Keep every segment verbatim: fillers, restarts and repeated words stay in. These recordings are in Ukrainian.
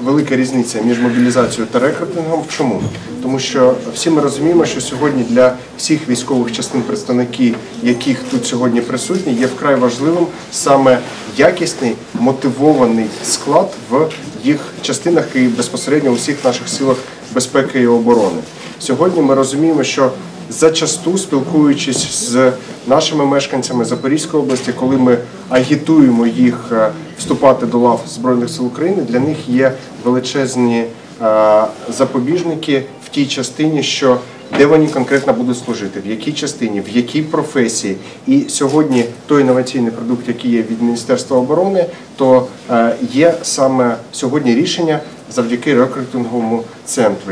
велика різниця між мобілізацією та рекрутингом. Чому? Тому що всі ми розуміємо, що сьогодні для всіх військових частин, представники яких тут сьогодні присутні, є вкрай важливим саме якісний, мотивований склад в їх частинах і безпосередньо у всіх наших силах безпеки і оборони. Сьогодні ми розуміємо, що зачасту, спілкуючись з нашими мешканцями Запорізької області, коли ми агітуємо їх вступати до лав Збройних сил України, для них є величезні запобіжники в тій частині, що де вони конкретно будуть служити, в якій частині, в якій професії. І сьогодні той інноваційний продукт, який є від Міністерства оборони, то є саме сьогодні рішення завдяки рекрутинговому центру.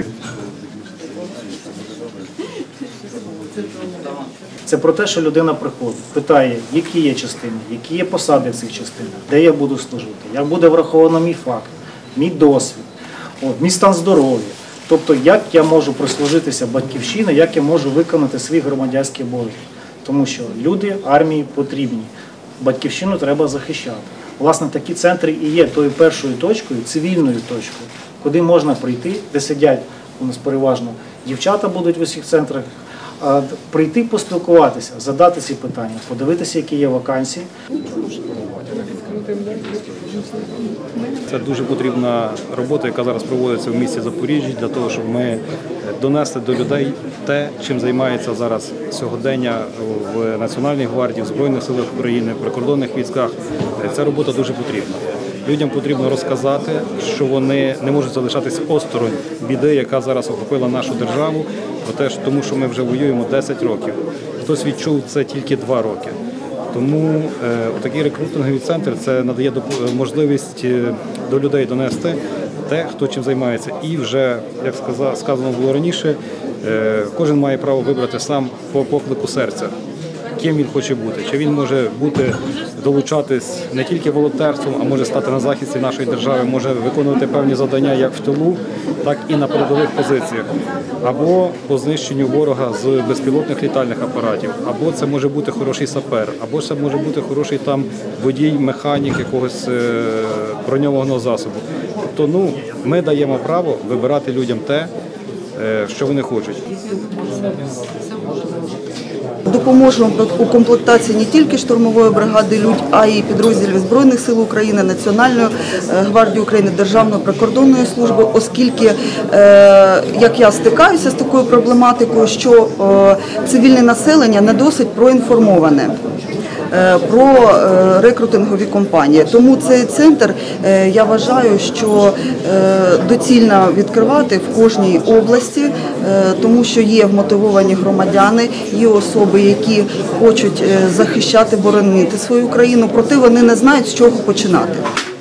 Це про те, що людина приходить, питає, які є частини, які є посади в цих частинах, де я буду служити, як буде враховано мій факт, мій досвід, от, мій стан здоров'я. Тобто, як я можу прислужитися батьківщині, як я можу виконати свій громадянський обов'язок. Тому що люди армії потрібні, батьківщину треба захищати. Власне, такі центри і є тою першою точкою, цивільною точкою, куди можна прийти, де сидять, у нас переважно дівчата будуть в усіх центрах, прийти поспілкуватися, задати ці питання, подивитися, які є вакансії. Це дуже потрібна робота, яка зараз проводиться в місті Запоріжжя, для того, щоб ми донесли до людей те, чим займається зараз сьогодення в Національній гвардії, в Збройних силах України, в прикордонних військах. Ця робота дуже потрібна. Людям потрібно розказати, що вони не можуть залишатися осторонь біди, яка зараз охопила нашу державу, тому що ми вже воюємо десять років. Хтось відчув це тільки два роки. Тому е, такий рекрутинговий центр це надає можливість до людей донести те, хто чим займається. І вже, як сказано було раніше, е, кожен має право вибрати сам по поклику серця, ким він хоче бути. Чи він може бути, долучатись не тільки волонтерством, а може стати на захисті нашої держави, може виконувати певні завдання як в тилу, так і на передових позиціях. Або по знищенню ворога з безпілотних літальних апаратів, або це може бути хороший сапер, або це може бути хороший там водій, механік якогось е броньованого засобу. Тобто, ну, ми даємо право вибирати людям те, е що вони хочуть. Допоможемо у комплектації не тільки штурмової бригади «Людь», а й підрозділів Збройних сил України, Національної гвардії України, Державної прикордонної служби, оскільки, як я стикаюся з такою проблематикою, що цивільне населення не досить проінформоване про рекрутингові компанії. Тому цей центр, я вважаю, що доцільно відкривати в кожній області, тому що є вмотивовані громадяни, є особи, які хочуть захищати, боронити свою країну, проте вони не знають, з чого починати.